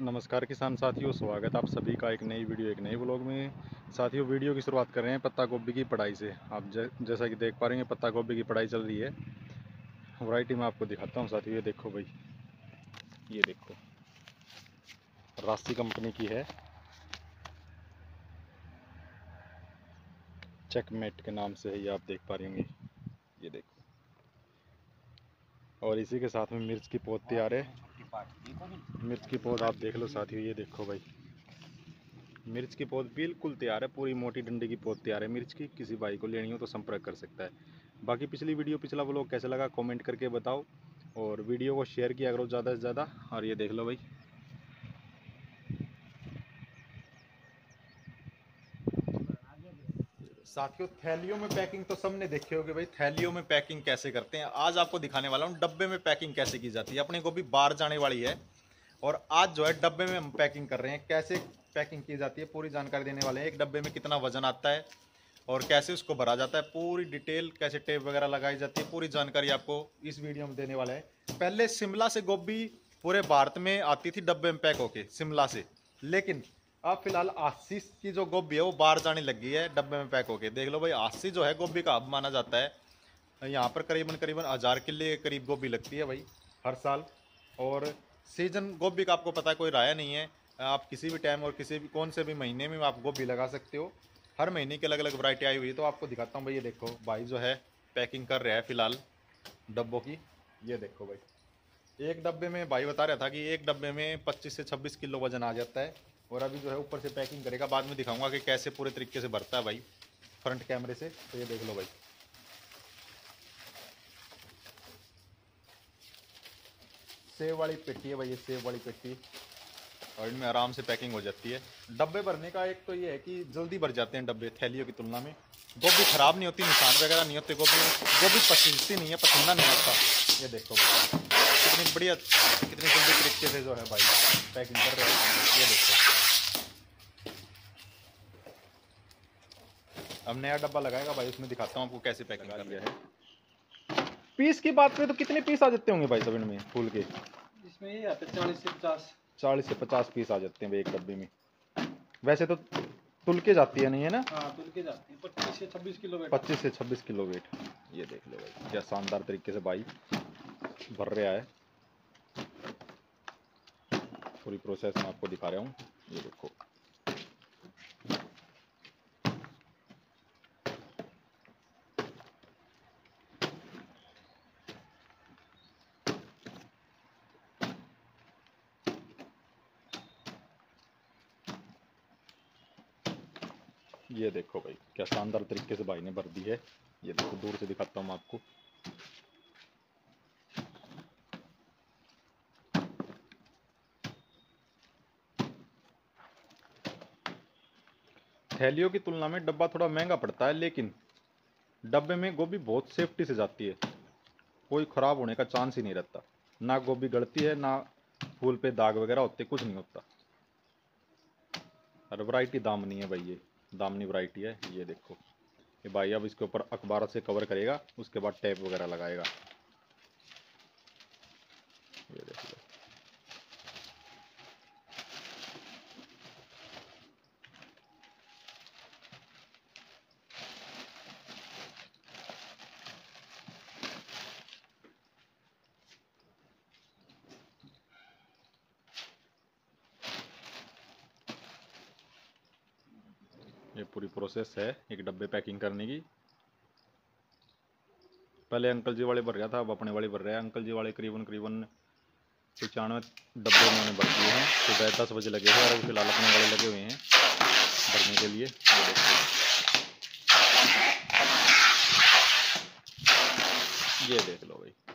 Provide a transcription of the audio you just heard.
नमस्कार किसान साथियों, स्वागत आप सभी का एक नई वीडियो एक नए ब्लॉग में। साथियों, वीडियो की शुरुआत कर रहे हैं पत्ता गोभी की पढ़ाई से। आप जैसा कि देख पा रहे हैं, पत्ता गोभी की पढ़ाई चल रही है। वैरायटी में आपको दिखाता हूं साथियों। ये देखो भाई, ये देखो, राशि कंपनी की है, चेकमेट के नाम से है। ये आप देख पा रहे होंगे, ये देखो। और इसी के साथ में मिर्च की पौध तैयार है। मिर्च की पौध आप देख लो साथियों, ये देखो भाई, मिर्च की पौध बिल्कुल तैयार है। पूरी मोटी डंडे की पौध तैयार है मिर्च की। किसी भाई को लेनी हो तो संपर्क कर सकता है। बाकी पिछला व्लॉग कैसे लगा कमेंट करके बताओ, और वीडियो को शेयर किया करो ज़्यादा से ज़्यादा। और ये देख लो भाई, साथियों, थैलियों में पैकिंग तो सबने देखे होगे भाई। थैलियों में पैकिंग कैसे करते हैं, आज आपको दिखाने वाला हूँ। डब्बे में पैकिंग कैसे की जाती है। अपने को भी बाहर जाने वाली है, और आज जो है डब्बे में हम पैकिंग कर रहे हैं। कैसे पैकिंग की जाती है पूरी जानकारी देने वाले हैं। एक डब्बे में कितना वजन आता है और कैसे उसको भरा जाता है, पूरी डिटेल, कैसे टेप वगैरह लगाई जाती है, पूरी जानकारी आपको इस वीडियो में देने वाला है। पहले शिमला से गोभी पूरे भारत में आती थी डब्बे में पैक होके, शिमला से। लेकिन अब फिलहाल आशीष की जो गोभी है वो बाहर जाने लग गई है डब्बे में पैक होके। देख लो भाई, आशीष जो है गोभी का हब माना जाता है। यहाँ पर करीबन 1000 किले के करीब गोभी लगती है भाई हर साल। और सीजन गोभी का आपको पता है, कोई राया नहीं है। आप किसी भी टाइम और किसी भी कौन से भी महीने में आप गोभी लगा सकते हो। हर महीने की अलग अलग वैरायटी आई हुई है। तो आपको दिखाता हूँ भाई, ये देखो भाई जो है पैकिंग कर रहा है फिलहाल डब्बों की। ये देखो भाई, एक डब्बे में भाई बता रहा था कि एक डब्बे में 25 से 26 किलो वजन आ जाता है। और अभी जो है ऊपर से पैकिंग करेगा, बाद में दिखाऊंगा कि कैसे पूरे तरीके से भरता है भाई, फ्रंट कैमरे से। तो ये देख लो भाई, सेव वाली पेटी है भाई, ये सेव वाली पेटी। और इनमें आराम से पैकिंग हो जाती है। डब्बे भरने का एक तो ये है कि जल्दी भर जाते हैं डब्बे थैलियों की तुलना में। गोभी खराब नहीं होती, निशान वगैरह नहीं होते गोभी। गोभी पसीजती नहीं है, पसीना नहीं आता। ये देखो कितनी बढ़िया, कितनी जल्दी तरीके से जो है भाई पैकिंग कर रहे हैं। ये देखो, अब नया डब्बा लगाएगा भाई, उसमें दिखाता हूँ आपको कैसे पैकिंग कर रहा है। पीस की बात करें तो कितने पीस आ जाते होंगे भाई सब इनमें फूल के? इसमें ये आते 40 से 50 पीस आ जाते हैं भाई एक डब्बे में। वैसे तो तुल के जाती है, नहीं है ना? हाँ, तुल के जाती है 25 से 26 किलो वेट। 25 से 26 किलो वेट। ये देख लो भाई, क्या शानदार तरीके से भाई भर रहा है। पूरी प्रोसेस मैं आपको दिखा रहा हूँ, ये देखो। ये देखो भाई, क्या शानदार तरीके से भाई ने भर दी है। ये देखो, दूर से दिखाता हूँ आपको। थैलियों की तुलना में डब्बा थोड़ा महंगा पड़ता है, लेकिन डब्बे में गोभी बहुत सेफ्टी से जाती है। कोई खराब होने का चांस ही नहीं रहता। ना गोभी गलती है, ना फूल पे दाग वगैरह होते, कुछ नहीं होता। और वैरायटी दामनी है भाई, ये दामनी वैरायटी है। ये देखो, ये भाई अब इसके ऊपर अखबार से कवर करेगा, उसके बाद टैप वगैरह लगाएगा। ये देख लो, ये पूरी प्रोसेस है एक डब्बे पैकिंग करने की। पहले अंकल जी वाले भर रहा था, अब अपने वाले भर रहे हैं। अंकल जी वाले करीबन 95 डब्बे उन्होंने भर दिए हैं। सुबह 10 बजे लगे थे, और अभी फिलहाल अपने वाले लगे हुए हैं भरने के लिए। ये देखो, ये देख लो भाई।